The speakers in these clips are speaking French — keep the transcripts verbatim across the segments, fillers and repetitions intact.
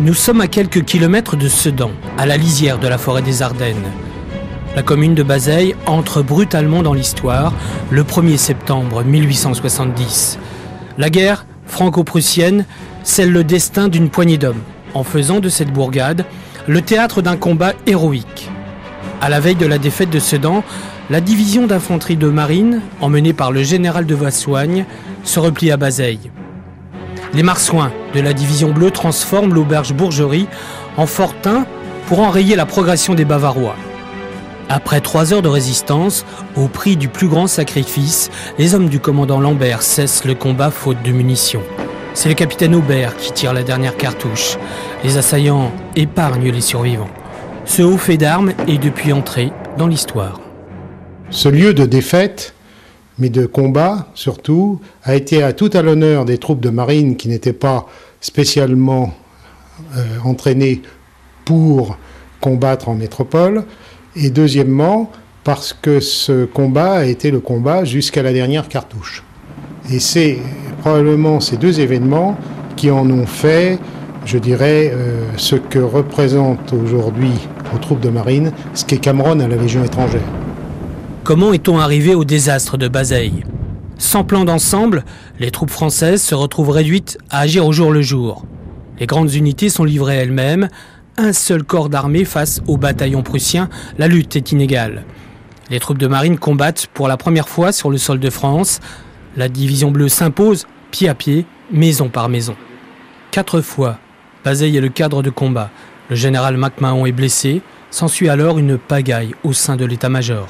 Nous sommes à quelques kilomètres de Sedan, à la lisière de la forêt des Ardennes. La commune de Bazeilles entre brutalement dans l'histoire le premier septembre mille huit cent soixante-dix. La guerre franco-prussienne scelle le destin d'une poignée d'hommes, en faisant de cette bourgade le théâtre d'un combat héroïque. À la veille de la défaite de Sedan, la division d'infanterie de marine, emmenée par le général de Vassoigne, se replie à Bazeilles. Les marsouins de la division bleue transforment l'auberge Bourgerie en fortin pour enrayer la progression des Bavarois. Après trois heures de résistance, au prix du plus grand sacrifice, les hommes du commandant Lambert cessent le combat faute de munitions. C'est le capitaine Aubert qui tire la dernière cartouche. Les assaillants épargnent les survivants. Ce haut fait d'armes est depuis entré dans l'histoire. Ce lieu de défaite, mais de combat surtout, a été à tout à l'honneur des troupes de marine qui n'étaient pas spécialement euh, entraînées pour combattre en métropole, et deuxièmement parce que ce combat a été le combat jusqu'à la dernière cartouche. Et c'est probablement ces deux événements qui en ont fait, je dirais, euh, ce que représente aujourd'hui aux troupes de marine, ce qu'est Cameron à la Légion étrangère. Comment est-on arrivé au désastre de Bazeilles ? Sans plan d'ensemble, les troupes françaises se retrouvent réduites à agir au jour le jour. Les grandes unités sont livrées elles-mêmes. Un seul corps d'armée face au bataillon prussien, la lutte est inégale. Les troupes de marine combattent pour la première fois sur le sol de France. La division bleue s'impose, pied à pied, maison par maison. Quatre fois, Bazeilles est le cadre de combat. Le général MacMahon est blessé. S'ensuit alors une pagaille au sein de l'état-major.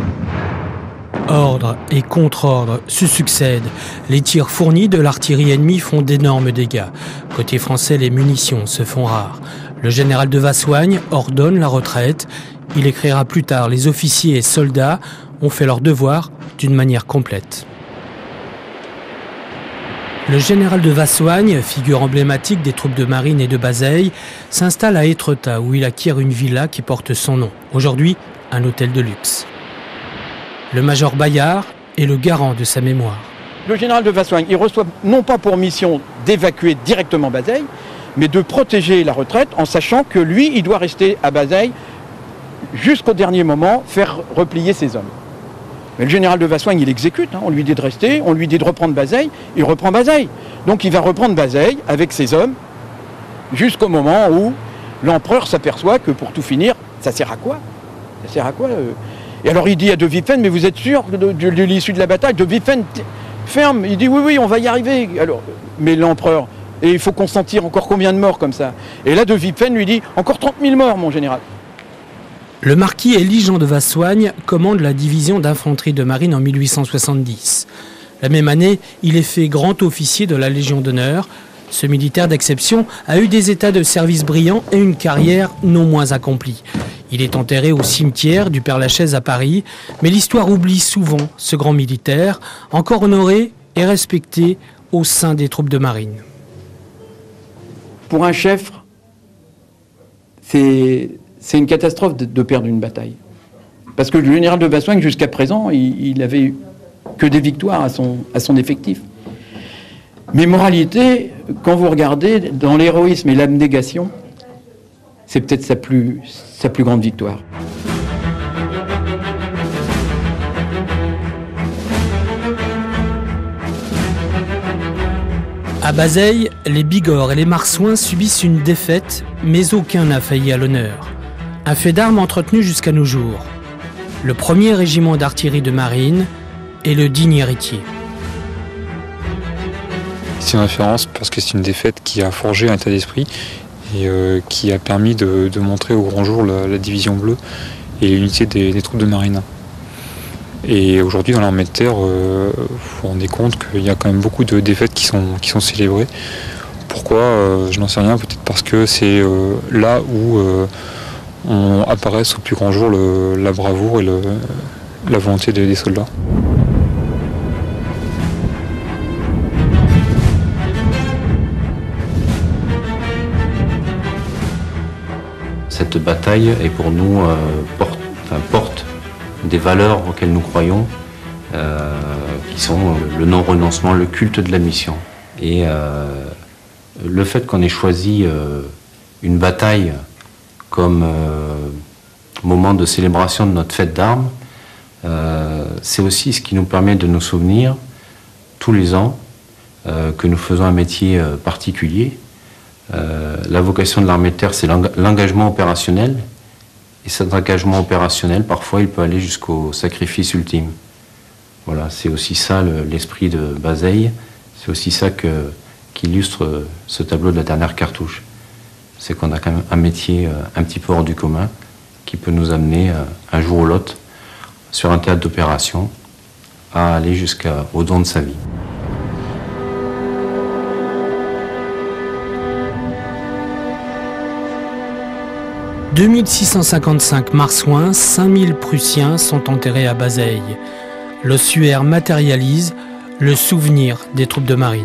Ordre et contre-ordre se succèdent. Les tirs fournis de l'artillerie ennemie font d'énormes dégâts. Côté français, les munitions se font rares. Le général de Vassoigne ordonne la retraite. Il écrira plus tard « Les officiers et soldats ont fait leur devoir d'une manière complète ». Le général de Vassoigne, figure emblématique des troupes de marine et de Bazeilles, s'installe à Étretat où il acquiert une villa qui porte son nom. Aujourd'hui, un hôtel de luxe. Le major Bayard est le garant de sa mémoire. Le général de Vassoigne, il reçoit non pas pour mission d'évacuer directement Bazeilles, mais de protéger la retraite en sachant que lui, il doit rester à Bazeilles jusqu'au dernier moment, faire replier ses hommes. Mais le général de Vassoigne, il exécute, hein. On lui dit de rester, on lui dit de reprendre Bazeilles, il reprend Bazeilles. Donc il va reprendre Bazeilles avec ses hommes jusqu'au moment où l'empereur s'aperçoit que pour tout finir, ça sert à quoi Ça sert à quoi euh Et alors il dit à De Wippen, mais vous êtes sûr de, de, de l'issue de la bataille? De Wippen ferme, il dit oui, oui, on va y arriver. Alors, mais l'empereur, et il faut consentir encore combien de morts comme ça? Et là, De Wippen lui dit, encore trente mille morts, mon général. Le marquis Élie-Jean de Vassoigne commande la division d'infanterie de marine en mille huit cent soixante-dix. La même année, il est fait grand officier de la Légion d'honneur. Ce militaire d'exception a eu des états de service brillants et une carrière non moins accomplie. Il est enterré au cimetière du Père-Lachaise à Paris, mais l'histoire oublie souvent ce grand militaire, encore honoré et respecté au sein des troupes de marine. Pour un chef, c'est, c'est une catastrophe de, de perdre une bataille. Parce que le général de Vassoigne, jusqu'à présent, il, il avait eu que des victoires à son, à son effectif. Mais moralité, quand vous regardez, dans l'héroïsme et l'abnégation, c'est peut-être sa plus, sa plus grande victoire. À Bazeilles, les Bigorre et les Marsouins subissent une défaite, mais aucun n'a failli à l'honneur. Un fait d'armes entretenu jusqu'à nos jours. Le premier régiment d'artillerie de marine est le digne héritier. C'est une référence parce que c'est une défaite qui a forgé un état d'esprit et euh, qui a permis de, de montrer au grand jour la, la division bleue et l'unité des, des troupes de marine. Et aujourd'hui, dans l'armée de terre, euh, vous vous rendez compte qu'il y a quand même beaucoup de défaites qui sont, qui sont célébrées. Pourquoi euh, je n'en sais rien, peut-être parce que c'est euh, là où euh, on apparaît au plus grand jour le, la bravoure et le, la volonté des, des soldats. Cette bataille est pour nous euh, porte, enfin, porte des valeurs auxquelles nous croyons, euh, qui sont le non-renoncement, le culte de la mission. Et euh, le fait qu'on ait choisi euh, une bataille comme euh, moment de célébration de notre fête d'armes, euh, c'est aussi ce qui nous permet de nous souvenir tous les ans euh, que nous faisons un métier euh, particulier. Euh, la vocation de l'armée de terre, c'est l'engagement opérationnel. Et cet engagement opérationnel, parfois, il peut aller jusqu'au sacrifice ultime. Voilà, c'est aussi ça l'esprit de Bazeilles. C'est aussi ça que, qui illustre ce tableau de la dernière cartouche. C'est qu'on a quand même un métier euh, un petit peu hors du commun qui peut nous amener euh, un jour ou l'autre sur un théâtre d'opération à aller jusqu'au don de sa vie. deux mille six cent cinquante-cinq marsouins, cinq mille Prussiens sont enterrés à Bazeilles. L'ossuaire matérialise le souvenir des troupes de marine.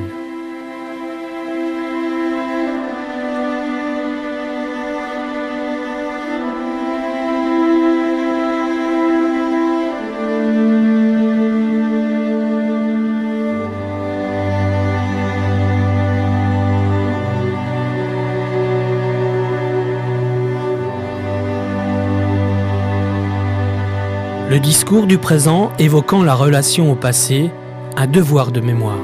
Le discours du présent évoquant la relation au passé, un devoir de mémoire.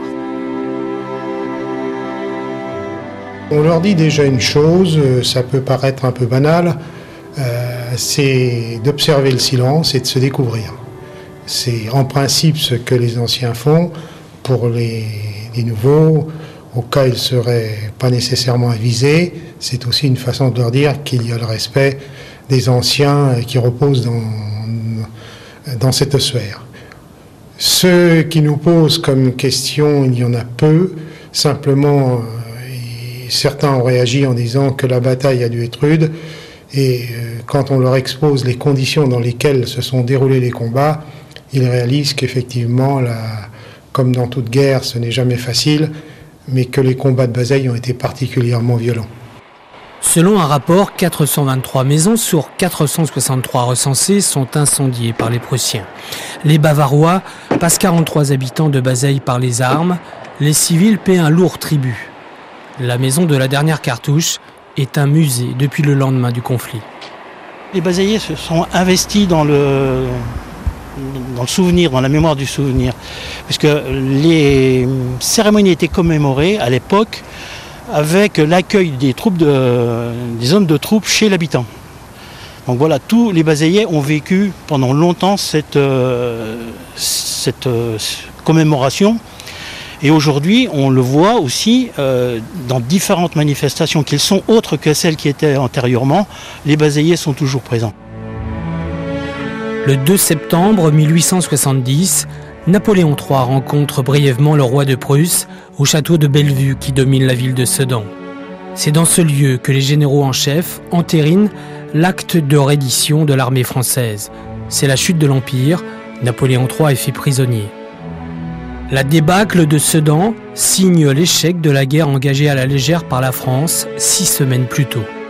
On leur dit déjà une chose, ça peut paraître un peu banal, euh, c'est d'observer le silence et de se découvrir. C'est en principe ce que les anciens font pour les, les nouveaux, au cas où ils ne seraient pas nécessairement avisés. C'est aussi une façon de leur dire qu'il y a le respect des anciens qui reposent dans dans cette sphère. Ce qui nous pose comme question, il y en a peu. Simplement, euh, certains ont réagi en disant que la bataille a dû être rude. Et euh, quand on leur expose les conditions dans lesquelles se sont déroulés les combats, ils réalisent qu'effectivement, comme dans toute guerre, ce n'est jamais facile, mais que les combats de Bazeilles ont été particulièrement violents. Selon un rapport, quatre cent vingt-trois maisons sur quatre cent soixante-trois recensées sont incendiées par les Prussiens. Les Bavarois passent quarante-trois habitants de Bazeilles par les armes. Les civils paient un lourd tribut. La maison de la dernière cartouche est un musée depuis le lendemain du conflit. Les Bazeillais se sont investis dans le, dans le souvenir, dans la mémoire du souvenir. Puisque les cérémonies étaient commémorées à l'époque avec l'accueil des troupes de, des zones de troupes chez l'habitant. Donc voilà, tous les Bazeillais ont vécu pendant longtemps cette, euh, cette euh, commémoration. Et aujourd'hui, on le voit aussi euh, dans différentes manifestations qui sont autres que celles qui étaient antérieurement. Les Bazeillais sont toujours présents. Le deux septembre mille huit cent soixante-dix, Napoléon trois rencontre brièvement le roi de Prusse au château de Bellevue qui domine la ville de Sedan. C'est dans ce lieu que les généraux en chef entérinent l'acte de reddition de l'armée française. C'est la chute de l'Empire, Napoléon trois est fait prisonnier. La débâcle de Sedan signe l'échec de la guerre engagée à la légère par la France six semaines plus tôt.